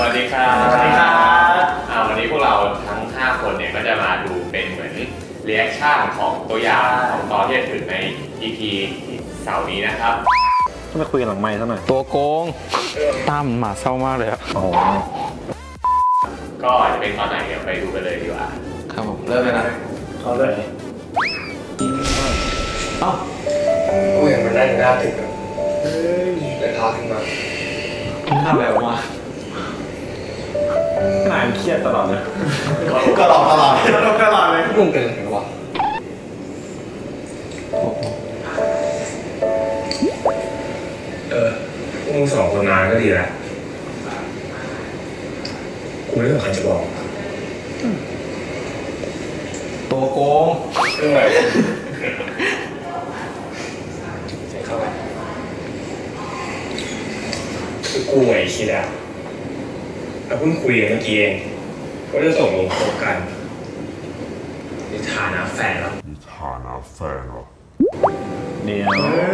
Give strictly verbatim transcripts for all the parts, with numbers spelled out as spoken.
วัสดีครับสวัสดีครับวันนี้พวกเราทั้งห้าคนเนี่ยก็จะมาดูเป็นเหมือนเรีแอคชั่นของตัวอย่างของตอนที่จะถึงใน อี พี เสาร์นี้นะครับต้องไปคุยกันหลังไมค์ซะหน่อยตัวโกงตั้มหมาเศร้ามากเลยอะโอ้ก็จะเป็นตอนไหนเดี๋ยวไปดูกันเลยดีกว่าครับผมเริ่มเลยนะเอาเลยเอ้ากูเห็นมันนั่งหน้าตึกเลยพาขึ้นมาขึ้นข้าวแบบว่าหน้าเครียดตลอดเลยก็หลอกตลอดตลอดตลอดเลยมึงเป็นอะไรวะเออมึงสองคนนานก็ดีแล้วกูไม่รู้ใครจะบอกตัวโกงเออใส่เข้าไปคือกูไงคิดอะเราเพิ่งคุยกันเมื่อกี้เองว่าจะส่งลงคบกันในฐานะแฟนเราในฐานะแฟนเราเดียว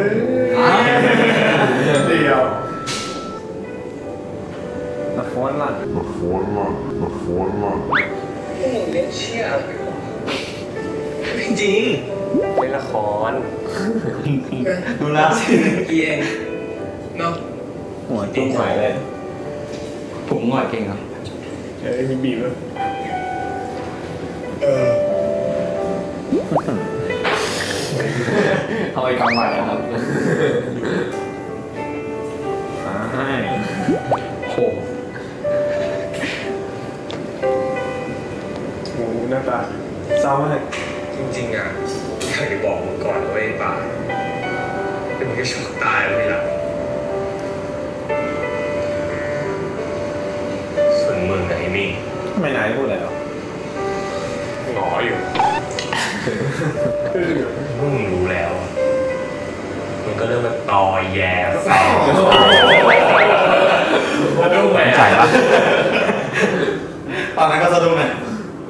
เดียวละครลั่นละครลั่นละครลั่นพวกมึงเล่นเชี่ยอะไรวะจริงเล่นละครดูแลสิเมื่อกี้เองเนาะหัวจุ้งหายเลยผมง่อยเก่งครับเอ้ยมีบีบเลยเออเอาไปกำใหม่นะครับใช่โหโหหน้าตาเศร้ามากจริงๆอ่ะอยากจะบอกมึงก่อนว่าไอ้ป่าแต่มึงก็ช็อกตายแล้วไม่หลับส่วนมึงกับไอ้มี่ไม่นายพูดอะไรหรอหงออยู่มึงรู้แล้วมึงก็เริ่มมาตอแย่แฝงสะดุ้งไปใจละตอนนั้นก็สะดุ้งเลย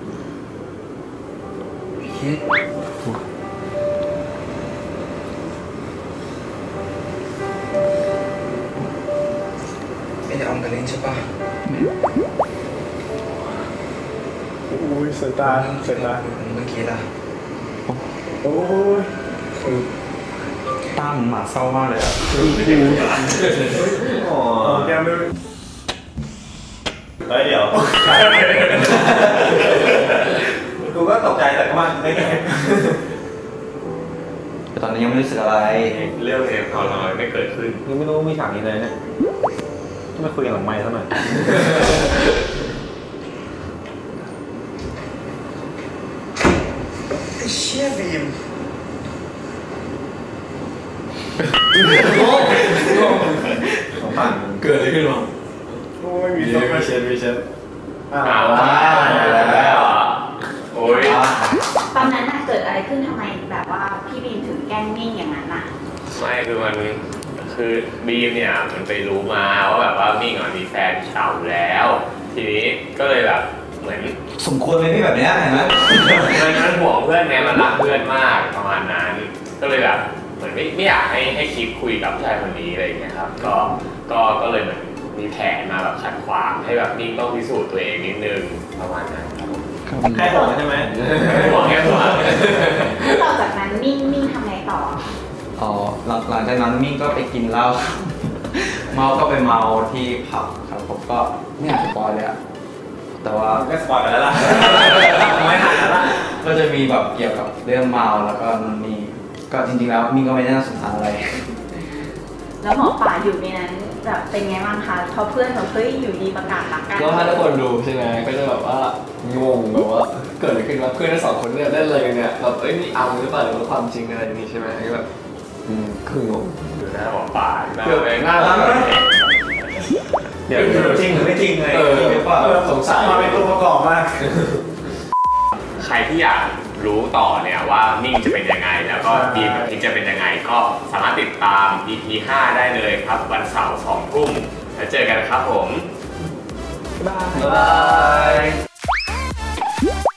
ไม่ได้เอากันเล่นใช่ปะอุ้ยสายตาสายตาเมื่อกี้ล่ะโอ้ยตั้มหมาเศร้ามากเลยอะอ๋อแก้มด้วยเฮ้ยเดี๋ยวกูก็ตกใจแต่ก็มันไม่แก้แต่ตอนนี้ยังไม่รู้สึกอะไรเรื่องเองของเราไม่เกิดขึ้นยังไม่รู้มีฉากนี้เลยเนี่ยต้องไปคุยกันหลังไมค์ซะหน่อยไอ้เชี่ยบีมของผ่านเกิดอะไรขึ้นวะโอ้ยมีต้องมาเช็ดมีเช็ดอ้าวแล้วโอ้ยตอนนั้นเกิดอะไรขึ้นทำไมแบบว่าพี่บีมถึงแกล้งนิ่งอย่างนั้นน่ะไม่คือมันคือบีมเนี่ยมันไปรู้มาว่าแบบว่ามิ่งมีแฟนเก่าแล้วทีนี้ก็เลยแบบเหมือนสมควรไหมพี่แบบนี้เห็นไหมมันมันห่วงเพื่อนไงมันรักเพื่อนมากประมาณนั้นก็เลยแบบเหมือนไม่ไม่อยากให้ให้คิดคุยกับผู้ชายคนนี้อะไรอย่างเงี้ยครับก็ก็ก็เลยเหมือนมีแผนมาแบบขัดขวางให้แบบมิ่งต้องพิสูจน์ตัวเองนิดนึงประมาณนั้นครับแค่ห่วงใช่ไหมห่วงแค่ห่วงต่อจากนั้นมิ่งมิ่งทำไงต่ออ๋อหลังหลังจากนั้นมิ่งก็ไปกินเหล้าเมาก็ไปเมาที่ผับครับผมก็ไม่อยากสปอยเลยอะแต่ว่าก็สปอยไปแล้วล่ะไม่ทันแล้วล่ะก็จะมีแบบเกี่ยวกับเรื่องเมาแล้วก็มันมีก็จริงๆแล้วมิ่งก็ไม่ได้น่าสงสารอะไรแล้วหมอป่าอยู่ในนั้นแบบเป็นไงบ้างคะพอเพื่อนเขาเฮ้ยอยู่ดีประกาศรักกันก็ถ้าทุกคนดูใช่ไหมก็จะแบบว่างงแบบว่าเกิดอะไรขึ้นวะเพื่อนทั้งสองคนเนี่ยเล่นอะไรกันเนี่ยแบบเอ้ยนี่เอาหรือเปล่าหรือว่าความจริงอะไรอย่างนี้ใช่ไหมก็แบบอืมคืองงอยู่หน้าหมอป่าเกือบหน้ารักเดี๋ยวจริงหรือไม่จริงไงเออหรือเปล่าสงสัยมาเป็นตัวประกอบมากใครที่อยากรู้ต่อเนี่ยว่ามิ่งจะเป็นยังไงแล้วก็บีมกับพิกจะเป็นยังไงก็สามารถติดตาม อี พี ห้าได้เลยครับวันเสาร์สองทุ่มแล้วเจอกันครับผมบ๊ายบาย